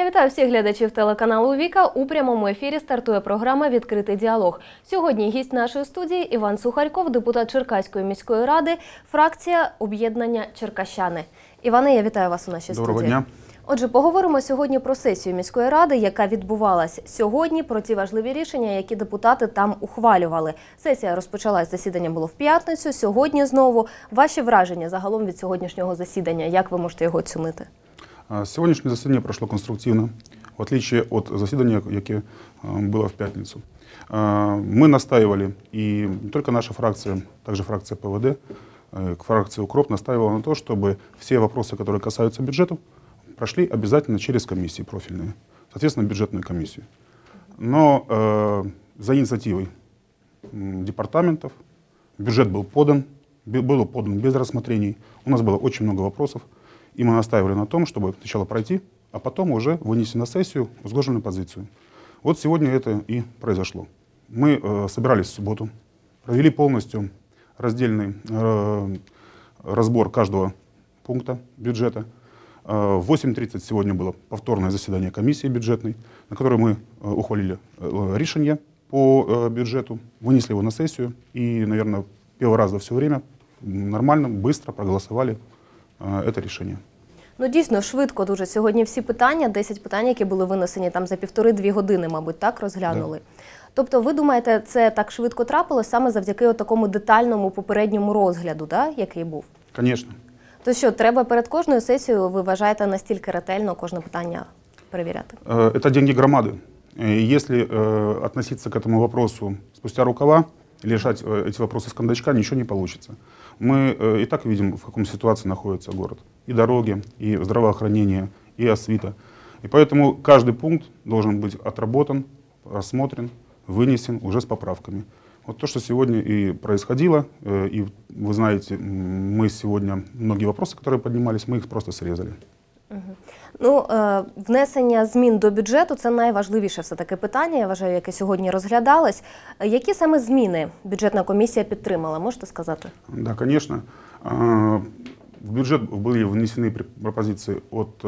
Вітаю всіх глядачів телеканалу Віка. У прямому ефірі стартує програма «Відкритий діалог». Сьогодні гість нашої студії Іван Сухарьков, депутат Черкаської міської ради, фракція «Об'єднання Черкащани». Іване, я вітаю вас у нашій студії. Доброго дня. Отже, поговоримо сьогодні про сесію міської ради, яка відбувалась сьогодні, про ті важливі рішення, які депутати там ухвалювали. Сесія розпочалась, засідання було в п'ятницю, сьогодні знову. Ваші враження загалом від сьогоднішнього засідання, як ви можете його оцінити? Сьогоднішнє засідання пройшло конструктивно, в отличие від засідання, яке було в п'ятницю. Ми настаивали, и не только наша фракция, также фракция ПВД, фракция УКРОП настаивала на то, чтобы все вопросы, которые касаются бюджета, прошли обязательно через комиссии профильные, соответственно, бюджетную комиссию. Но за инициативой департаментов бюджет был подан без рассмотрений. У нас было очень много вопросов, и мы настаивали на том, чтобы сначала пройти, а потом уже вынести на сессию узгодженную позицию. Вот сегодня это и произошло. Мы собирались в субботу, провели полностью раздельный разбор каждого пункта бюджета. В 8:30 сегодня было повторное заседание комиссии бюджетной, на которой мы ухвалили решение по бюджету, вынесли его на сессию и, наверное, первый раз за все время нормально, быстро проголосовали це рішення. Ну, дійсно, швидко дуже. Сьогодні всі питання, 10 питань, які були винесені там за 1,5–2 години, мабуть, так, розглянули. Да. Тобто, ви думаєте, це так швидко трапилось саме завдяки такому детальному попередньому розгляду, да, який був? Звісно. То що, треба перед кожною сесією, ви вважаєте, настільки ретельно кожне питання перевіряти? Це деньги громади. Если относиться к этому вопросу спустя рукава, или решать эти вопросы с кондачка, ничего не получится. Мы и так видим, в каком ситуации находится город. И дороги, и здравоохранение, и освита. И поэтому каждый пункт должен быть отработан, рассмотрен, вынесен уже с поправками. Вот то, что сегодня и происходило, и вы знаете, мы сегодня, многие вопросы, которые поднимались, мы их просто срезали. Ну, внесення змін до бюджету – це найважливіше все-таки питання, я вважаю, яке сьогодні розглядалось. Які саме зміни бюджетна комісія підтримала, можете сказати? Да, конечно. В бюджет были внесены пропозиции от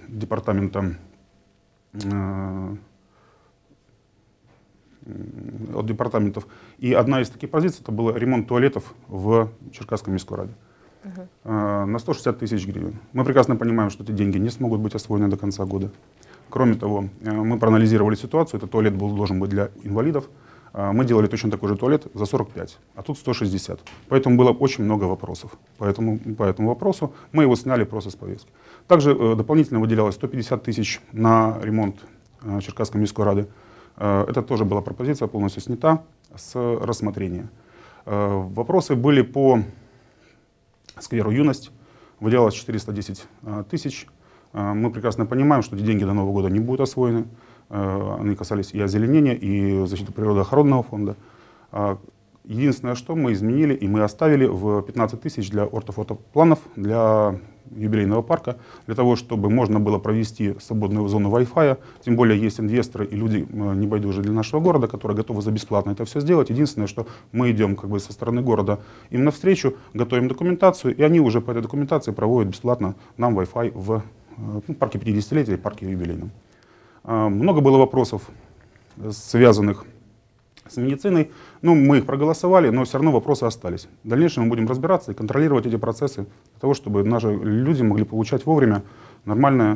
департаментов. И одна из таких позиций – это был ремонт туалетов в Черкасской міській раді. На 160 тысяч гривен. Мы прекрасно понимаем, что эти деньги не смогут быть освоены до конца года. Кроме того, мы проанализировали ситуацию, этот туалет должен быть для инвалидов. Мы делали точно такой же туалет за 45, а тут 160. Поэтому было очень много вопросов. По этому вопросу мы его сняли просто с повестки. Также дополнительно выделялось 150 тысяч на ремонт Черкасской міської ради. Это тоже была пропозиция полностью снята с рассмотрения. Вопросы были по скверу «Юность», выделялось 410 тысяч. Мы прекрасно понимаем, что эти деньги до Нового года не будут освоены. Они касались и озеленения, и защиты природоохранного фонда. Единственное, что мы изменили, и мы оставили в 15 тысяч для ортофотопланов, для юбилейного парка, для того, чтобы можно было провести свободную зону Wi-Fi. Тем более есть инвесторы и люди небайдужие для нашего города, которые готовы за бесплатно это все сделать. Единственное, что мы идем как бы со стороны города им навстречу, готовим документацию, и они уже по этой документации проводят бесплатно нам Wi-Fi в парке 50-летия и парке юбилейном. Много было вопросов, связанных с медициной. Ну, мы их проголосовали, но все равно вопросы остались. В дальнейшем мы будем разбираться и контролировать эти процессы для того, чтобы наши люди могли получать вовремя нормальные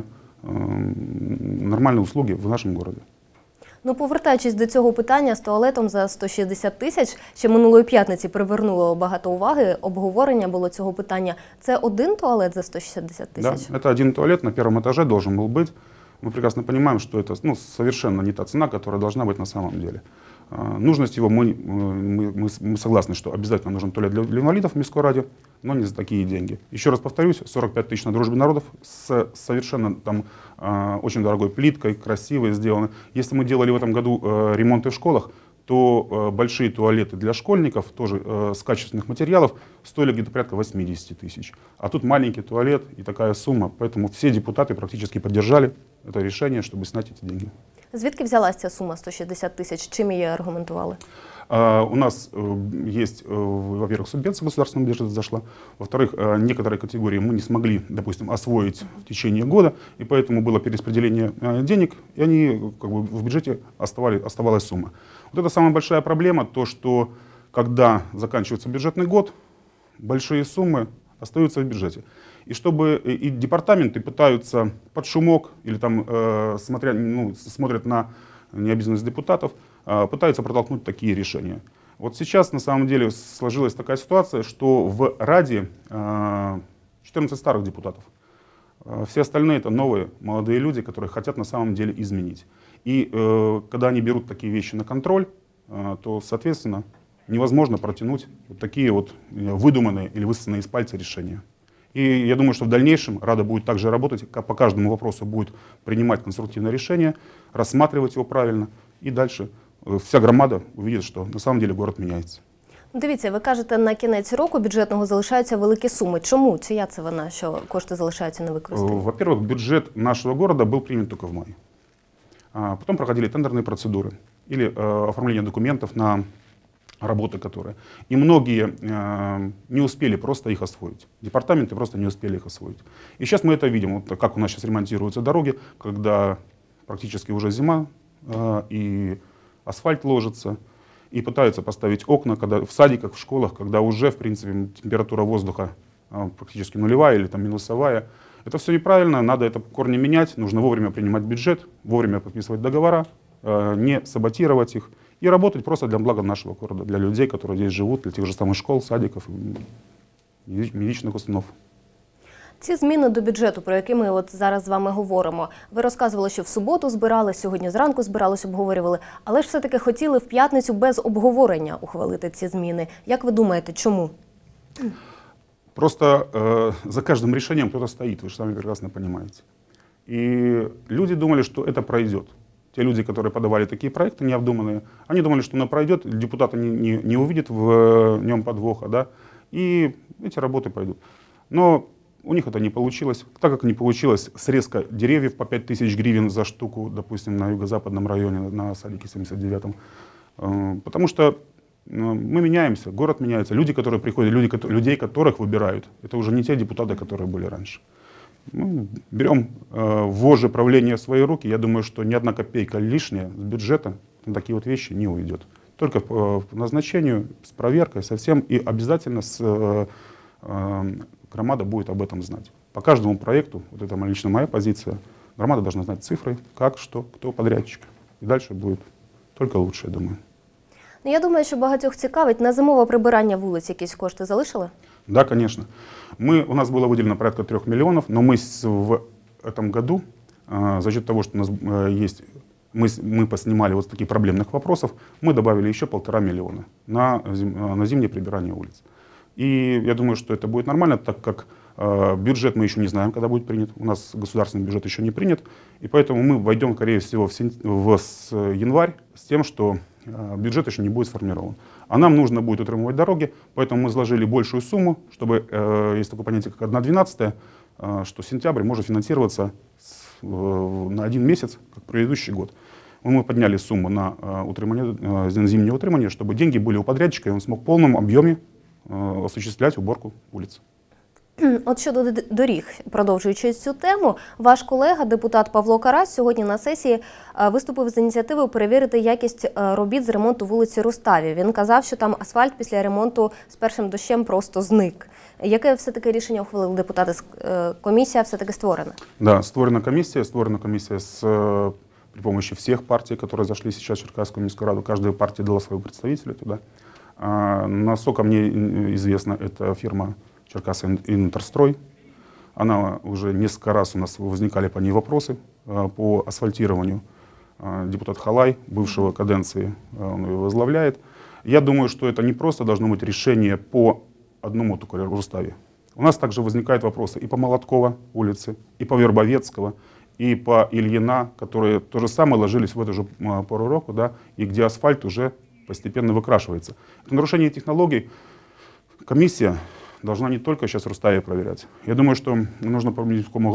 услуги в нашем городе. Ну, повертаючись до цього питання з туалетом за 160 тисяч, ще минулої п'ятниці привернуло багато уваги, обговорення було цього питання. Це один туалет за 160 тисяч? Да, это один туалет на первом этаже должен был быть. Мы прекрасно понимаем, что это совершенно не та цена, которая должна быть на самом деле. Нужность его, мы согласны, что обязательно нужен туалет для инвалидов в міській раді, но не за такие деньги. Еще раз повторюсь, 45 тысяч на Дружбе народов с совершенно там очень дорогой плиткой, красивой сделаны. Если мы делали в этом году ремонты в школах, то большие туалеты для школьников, тоже с качественных материалов, стоили где-то порядка 80 тысяч. А тут маленький туалет и такая сумма. Поэтому все депутаты практически поддержали это решение, чтобы снять эти деньги. Звідки взялася ця сума 160 тисяч? Чим її аргументували? У нас есть, во-первых, субвенция государственного бюджета зашла, во-вторых, некоторые категории мы не смогли, допустим, освоить в течение года, и поэтому было перераспределение денег, и они, как бы, в бюджете оставалась сумма. Вот это самая большая проблема, то, что когда заканчивается бюджетный год, большие суммы остаются в бюджете. И чтобы и департаменты пытаются под шумок, или там, смотрят на необязанность депутатов, пытаются протолкнуть такие решения. Вот сейчас на самом деле сложилась такая ситуация, что в Раде 14 старых депутатов. Все остальные это новые молодые люди, которые хотят на самом деле изменить. И когда они берут такие вещи на контроль, то, соответственно, невозможно протянуть вот такие вот выдуманные или высосанные из пальца решения. И я думаю, что в дальнейшем Рада будет также работать, по каждому вопросу будет принимать конструктивное решение, рассматривать его правильно, и дальше вся громада увидит, что на самом деле город меняется. Дивіться, ви кажете, на кінець року бюджетного залишаються великі суми. Чому? Чия це вина, що кошти залишаються невикористані? Во-первых, бюджет нашего города был принят только в мае. Потом проходили тендерные процедуры или оформление документов на работы, которые. И многие не успели просто их освоить. Департаменты просто не успели их освоить. И сейчас мы это видим, вот как у нас сейчас ремонтируются дороги, когда практически уже зима, и асфальт ложится, и пытаются поставить окна, когда в садиках, в школах, когда уже, в принципе, температура воздуха практически нулевая или там минусовая. Это все неправильно, надо это в корне менять, нужно вовремя принимать бюджет, вовремя подписывать договора, не саботировать их и работать просто для блага нашего города, для людей, которые здесь живут, для тех же самых школ, садиков, медичных установ. Ці зміни до бюджету, про які ми от зараз з вами говоримо, ви розказували, що в суботу збирали, сьогодні зранку збирались, обговорювали, але ж все-таки хотіли в п'ятницю без обговорення ухвалити ці зміни. Як ви думаєте, чому? Просто за каждым решением кто-то стоит, вы же сами прекрасно понимаете. И люди думали, что это пройдет. Те люди, которые подавали такие проекты необдуманные, они думали, что оно пройдет, депутаты не увидят в нем подвоха, да, и эти работы пойдут. Но у них это не получилось. Так как не получилось срезка деревьев по 5000 гривен за штуку, допустим, на юго-западном районе, на садике 79-м. Потому что мы меняемся, город меняется. Люди, которые приходят, людей, которых выбирают, это уже не те депутаты, которые были раньше. Мы берем вожжи правления в свои руки. Я думаю, что ни одна копейка лишняя с бюджета на такие вот вещи не уйдет. Только по назначению, с проверкой, со всем. И обязательно громада будет об этом знать. По каждому проекту, вот это лично моя позиция, громада должна знать цифры, как, что, кто подрядчик. И дальше будет только лучше, я думаю. Я думаю, що багатьох цікавить, на зимове прибирання вулиць якісь кошти залишили? Да, конечно. У нас было выделено порядка 3 миллионов, но мы в этом году, за счет того, что у нас есть, мы поснимали вот таких проблемных вопросов, мы добавили еще 1,5 миллиона на зимнее прибирание улиц. И я думаю, что это будет нормально, так как бюджет мы еще не знаем, когда будет принят. У нас государственный бюджет еще не принят. И поэтому мы войдем, скорее всего, в январь с тем, что бюджет еще не будет сформирован. А нам нужно будет утрамбовать дороги, поэтому мы заложили большую сумму, чтобы, есть такое понятие, как 1/12, что сентябрь может финансироваться на 1 месяц, как предыдущий год. Мы подняли сумму на зимнее утримание, чтобы деньги были у подрядчика, и он смог в полном объеме осуществлять уборку улиц. От щодо доріг, продовжуючи цю тему, ваш колега, депутат Павло Карась, сьогодні на сесії виступив з ініціативою перевірити якість робіт з ремонту вулиці Руставі. Він казав, що там асфальт після ремонту з першим дощем просто зник. Яке все-таки рішення ухвалили депутати? Комісія все-таки створена? Да, створена комиссия при помощи всех партий, которые зашли сейчас в Черкасскую міську раду. Каждая партия дала своего представителя туда. Насколько мне известно, это фирма Черкассинтерстрой. Она уже несколько раз у нас возникали по ней вопросы по асфальтированию. Депутат Халай, бывшего каденции, он ее возглавляет. Я думаю, что это не просто должно быть решение по одному только Руставе. У нас также возникают вопросы и по Молоткова улице, и по Вербовецкого, и по Ильина, которые то же самое ложились в эту же пору року, да, и где асфальт уже постепенно выкрашивается. Это нарушение технологий. Комиссия должна не только сейчас в Руставе проверять. Я думаю, что нужно поменять в голове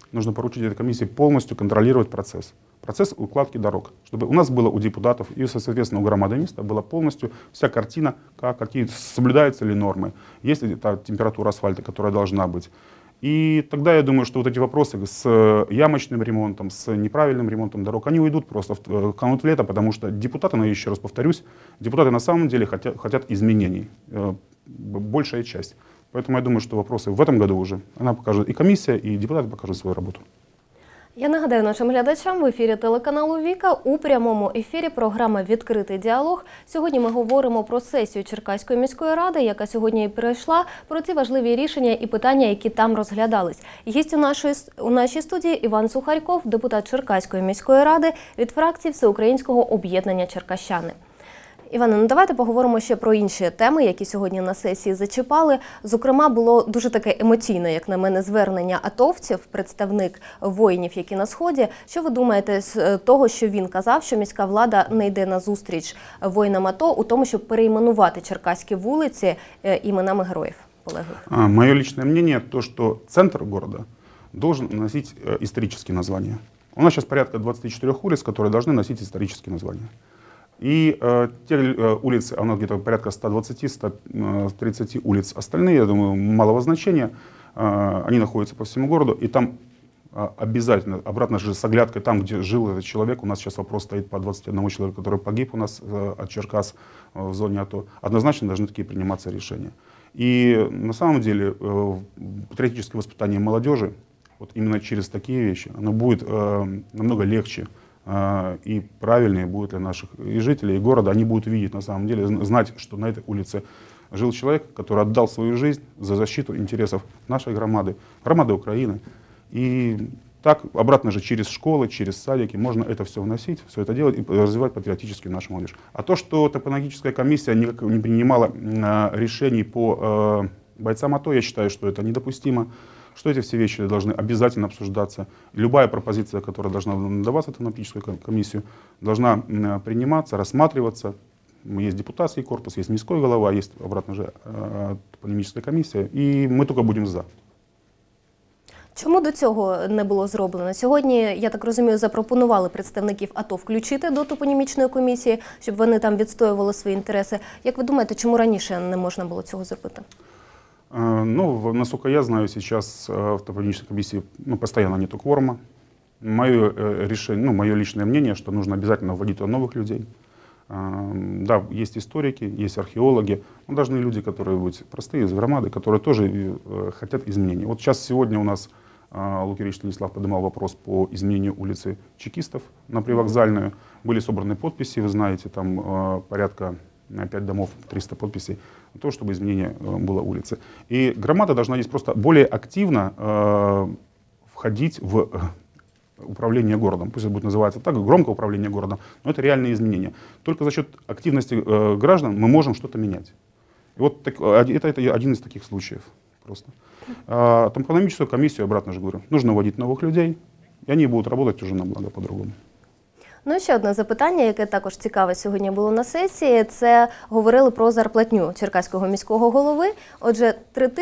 нужно поручить этой комиссии полностью контролировать процесс укладки дорог, чтобы у нас было у депутатов и, соответственно, у громадониста была полностью вся картина, какие соблюдаются ли нормы, есть ли та температура асфальта, которая должна быть. И тогда я думаю, что вот эти вопросы с ямочным ремонтом, с неправильным ремонтом дорог, они уйдут просто канут в лето, потому что депутаты, но еще раз повторюсь, депутаты на самом деле хотят изменений, большая часть. Поэтому я думаю, что вопросы в этом году уже, она покажет, и комиссия, и депутаты покажут свою работу. Я нагадаю нашим глядачам, в ефірі телеканалу «Віка» у прямому ефірі програма «Відкритий діалог». Сьогодні ми говоримо про сесію Черкаської міської ради, яка сьогодні і пройшла, про ці важливі рішення і питання, які там розглядались. Гість у нашій студії Іван Сухарьков, депутат Черкаської міської ради від фракції Всеукраїнського об'єднання «Черкащани». Іване, ну давайте поговоримо ще про інші теми, які сьогодні на сесії зачіпали. Зокрема, було дуже таке емоційне, як на мене, звернення атовців, представник воїнів, які на Сході. Що ви думаєте з того, що він казав, що міська влада не йде на зустріч воїнам АТО у тому, щоб перейменувати черкаські вулиці іменами героїв полеглих? Мое личное мнение, то, что центр города должен носить исторические названия. У нас сейчас порядка 24 улиц, которые должны носить исторические названия. И те улицы, а у нас где-то порядка 120-130 улиц, остальные, я думаю, малого значения, они находятся по всему городу, и там обязательно, обратно же с оглядкой там, где жил этот человек, у нас сейчас вопрос стоит по 21 человеку, который погиб у нас от Черкас в зоне АТО, однозначно должны такие приниматься решения. И на самом деле патриотическое воспитание молодежи, вот именно через такие вещи, оно будет намного легче и правильнее будет для наших и жителей, и города. Они будут видеть, на самом деле, знать, что на этой улице жил человек, который отдал свою жизнь за защиту интересов нашей громады, громады Украины. И так, обратно же, через школы, через садики можно это все вносить, все это делать и развивать патриотически нашу молодежь. А то, что топонологическая комиссия не принимала решений по бойцам АТО, я считаю, что это недопустимо. Что эти все вещи должны обязательно обсуждаться. Любая пропозиция, которая должна даваться в топонологическую комиссию, должна приниматься, рассматриваться. Есть депутатский корпус, есть міський голова, есть обратно же топонімічна комісія, і ми тільки будемо за. Чому до цього не було зроблено? Сьогодні, я так розумію, запропонували представників АТО включити до топонімічної комісії, щоб вони там відстоювали свої інтереси. Як ви думаєте, чому раніше не можна було цього зробити? Ну, насколько я знаю, сейчас в топонимической комиссии постоянно нету кворума. Мое решение, мое личное мнение, что нужно обязательно вводить туда новых людей. Да, есть историки, есть археологи, но должны люди, которые будут простые, из громады, которые тоже хотят изменений. Вот сейчас, сегодня у нас Лукерич Станислав поднимал вопрос по изменению улицы Чекистов на Привокзальную. Были собраны подписи, вы знаете, там порядка 5 домов, 300 подписей, на то, чтобы изменение было улицы. И громада должна здесь просто более активно входить в управление городом. Пусть это будет называться так, громкое управление городом, но это реальные изменения. Только за счет активности граждан мы можем что-то менять. И вот это один из таких случаев просто. Топонимическую комиссию, обратно же говорю, нужно вводить новых людей, и они будут работать уже на благо по-другому. Ну і ще одне запитання, яке також цікаве сьогодні було на сесії, це говорили про зарплатню черкаського міського голови. Отже,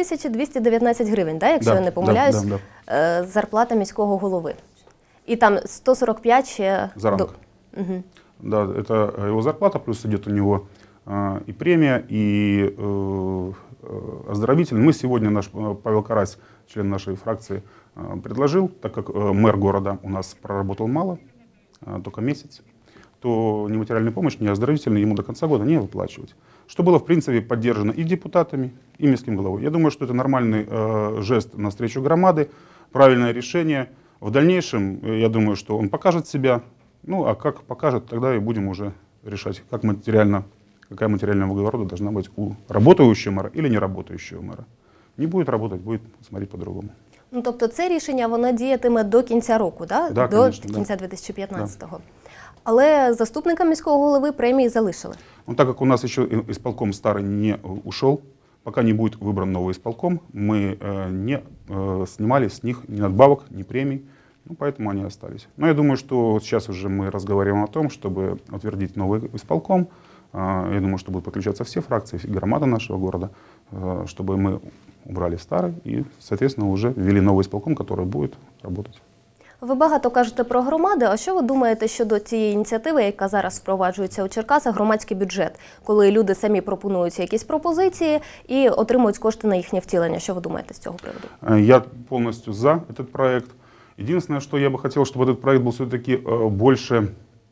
3219 гривень, да, якщо я не помиляюсь, зарплата міського голови. И там 145 ще... За ранг. Угу. Да, это его зарплата, плюс идет у него и премия, и оздоровительный. Мы сегодня, наш Павел Карась, член нашей фракции, предложил, так как мэр города у нас проработал мало, только месяц, то ни материальную помощь, ни оздоровительную ему до конца года не выплачивать. Что было, в принципе, поддержано и депутатами, и міським головой. Я думаю, что это нормальный жест навстречу громады, правильное решение. В дальнейшем, я думаю, что он покажет себя, ну а как покажет, тогда и будем уже решать, какая материальная выгода должна быть у работающего мэра или не работающего мэра. Не будет работать, будет смотреть по-другому. Ну, тобто це рішення, воно діятиме до кінця року, да? Да, до конечно, кінця 2015-го. Але заступника міського голови премії залишили. Ну, так как у нас еще исполком старый не ушел, пока не будет выбран новый исполком, мы не снимали с них ни надбавок, ни премий, ну, поэтому они остались. Но я думаю, что сейчас уже мы разговариваем о том, чтобы утвердить новый исполком. Я думаю, что будут подключаться все фракции, громада нашего города, чтобы мы убрали старый и, соответственно, уже ввели новый исполком, который будет работать. Ви багато кажете про громади, а що ви думаєте щодо цієї ініціативи, яка зараз впроваджується у Черкасах, громадський бюджет, коли люди самі пропонують якісь пропозиції і отримують кошти на їхнє втілення? Що ви думаєте з цього приводу? Я полностью за этот проект. Единственное, что я бы хотел, чтобы этот проект был все-таки больше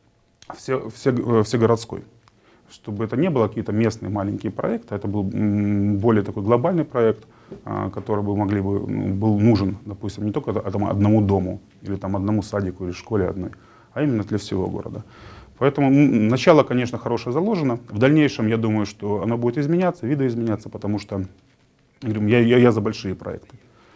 всегородской. Чтобы это не было какие-то местные маленькие проекты, это был более такой глобальный проект, который был нужен, допустим, не только одному дому, или там одному садику, или школе одной, а именно для всего города. Поэтому начало, конечно, хорошее заложено. В дальнейшем, я думаю, что оно будет изменяться, видоизменяться, потому что я за большие проекты.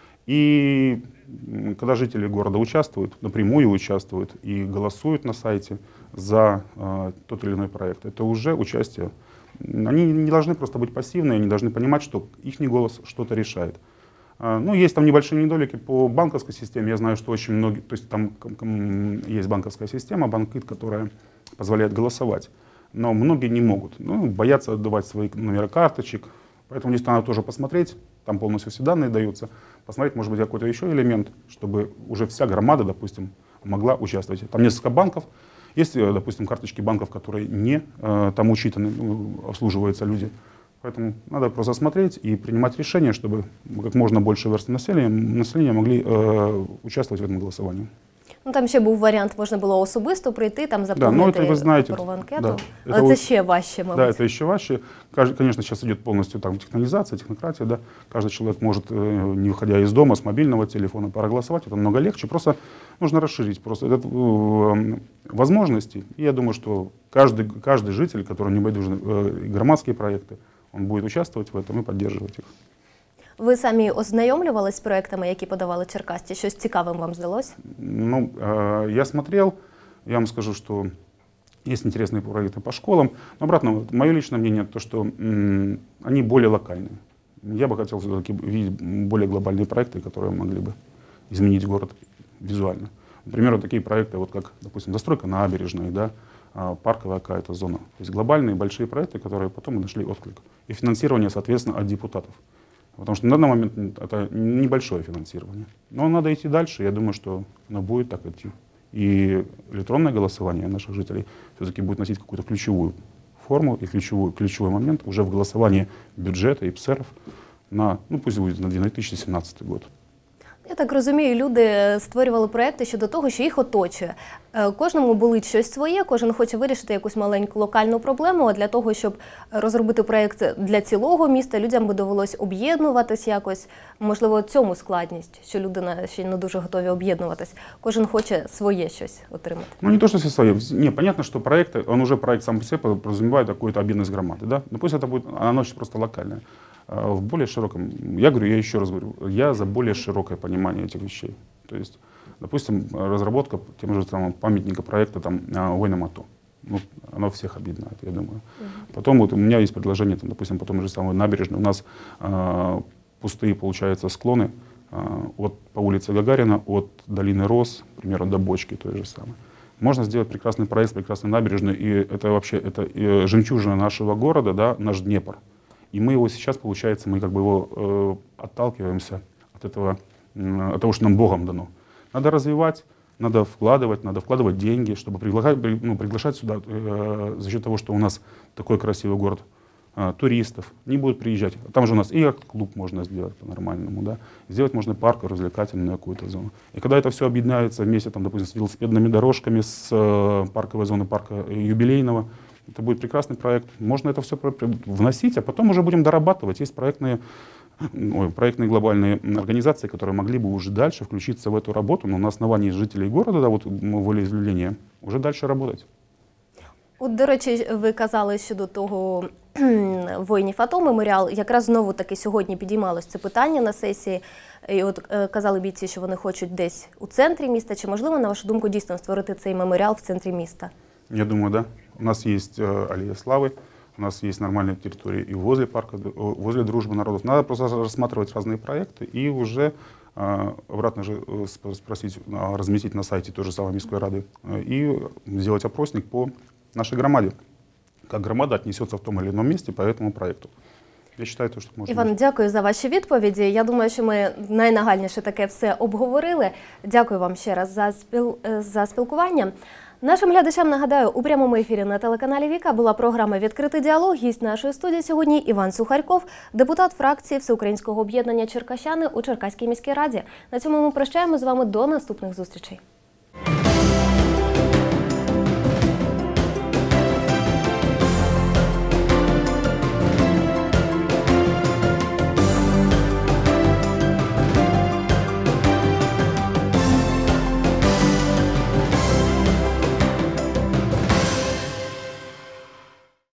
И когда жители города участвуют, напрямую участвуют и голосуют на сайте за тот или иной проект, это уже участие. Они не должны просто быть пассивны, они должны понимать, что их голос что-то решает. Ну, есть там небольшие недолики по банковской системе. Я знаю, что очень многие, то есть там есть банковская система, банкит, которая позволяет голосовать. Но многие не могут, ну, боятся отдавать свои номера карточек. Поэтому здесь надо тоже посмотреть, там полностью все данные даются, посмотреть, может быть, какой-то еще элемент, чтобы уже вся громада, допустим, могла участвовать. Там несколько банков, есть, допустим, карточки банков, которые не там учитаны, обслуживаются люди. Поэтому надо просто смотреть и принимать решения, чтобы как можно больше верств населения могли участвовать в этом голосовании. Ну, там ще був варіант, можна було особисто прийти, там заповнити парову анкету. Да, але це ще важче, мабуть. Да, это еще важче. Конечно, сейчас идет полностью там технологизация, технократия, да. Каждый человек может, не выходя из дома, с мобильного телефона проголосовать. Это много легче. Просто нужно расширить просто возможности. И я думаю, что каждый житель, который не нужны громадские проекты, он будет участвовать в этом и поддерживать их. Ви самі ознайомлювалися з проектами, які подавали черкасці? Щось цікавим вам здалось? Ну, я смотрел, я вам скажу, что есть интересные проекты по школам. Но обратно, мое личное мнение, то, что они более локальные. Я бы хотел все-таки видеть более глобальные проекты, которые могли бы изменить город визуально. Например, вот такие проекты, вот как, допустим, застройка набережной, да, парковая какая-то зона. То есть глобальные большие проекты, которые потом нашли отклик. И финансирование, соответственно, от депутатов. Потому что на данный момент это небольшое финансирование. Но надо идти дальше, я думаю, что оно будет так идти. И электронное голосование наших жителей все-таки будет носить какую-то ключевую форму и ключевой момент уже в голосовании бюджета и ПСРов на, ну пусть будет на 2017 год. Я так розумію, люди створювали проекти щодо того, що їх оточує. Кожному болить щось своє, кожен хоче вирішити якусь маленьку локальну проблему, а для того, щоб розробити проект для цілого міста, людям би довелось об'єднуватись якось. Можливо, цьому складність, що люди ще не дуже готові об'єднуватись. Кожен хоче своє щось отримати. Ну не то, что все свое. Не, понятно, что проект, он уже проект сам по себе подразумевает какую-то объединенность громады, да? Но пусть это будет, оно просто локальное. В более широком, я еще раз говорю, я за более широкое понимание этих вещей. То есть, допустим, разработка тем же самым памятника проекта там, воинам АТО. Ну, оно всех объединяет, я думаю. Потом вот у меня есть предложение, там, допустим, по той же самой набережной. У нас пустые, получается, склоны по улице Гагарина, от долины Рос, примерно до Бочки той же самой. Можно сделать прекрасный проект, прекрасную набережную, и это вообще жемчужина нашего города, да, наш Днепр. И мы его сейчас, получается, мы как бы его отталкиваемся от этого, от того, что нам Богом дано. Надо развивать, надо вкладывать деньги, чтобы приглашать сюда за счет того, что у нас такой красивый город, туристов. Они будут приезжать. Там же у нас и клуб можно сделать по-нормальному, да. Сделать можно парк, развлекательную какую-то зону. И когда это все объединяется вместе, там, допустим, с велосипедными дорожками, с парковой зоны парка юбилейного, это будет прекрасный проект. Можно это все вносить, а потом уже будем дорабатывать. Есть проектные глобальные организации, которые могли бы уже дальше включиться в эту работу, но на основании жителей города, да, вот волеизъявления, уже дальше работать. От, до речі, ви казали щодо того воїнів АТО, меморіал. Якраз знову таки сьогодні підіймалось це питання на сесії. І от казали бійці, що вони хочуть десь у центрі міста. Чи можливо, на вашу думку, дійсно створити цей меморіал в центрі міста? Я думаю, да. У нас есть Аллея Славы, у нас есть нормальные территории и возле парка, возле Дружбы народов. Надо просто рассматривать разные проекты и уже обратно же спросить, разместить на сайте той же самой Міської Рады и сделать опросник по нашей громаде. Как громада отнесется в том или ином месте по этому проекту. Я считаю, то, что можно. Іван, дякую за ваші відповіді. Я думаю, що ми найнагальніше таке все обговорили. Дякую вам ще раз за спілкування. Нашим глядачам нагадаю, у прямому ефірі на телеканалі Віка була програма «Відкритий діалог». Гість нашої студії сьогодні Іван Сухарьков, депутат фракції Всеукраїнського об'єднання «Черкащани» у Черкаській міській раді. На цьому ми прощаємо з вами до наступних зустрічей.